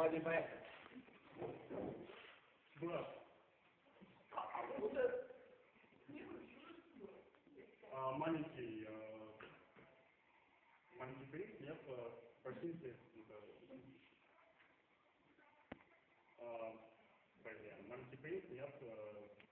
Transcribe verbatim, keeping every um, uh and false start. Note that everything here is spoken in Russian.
Давай, поехали. Брат. А, маленький, а, маленький принц, нет, просите, а, блин, маленький принц, нет,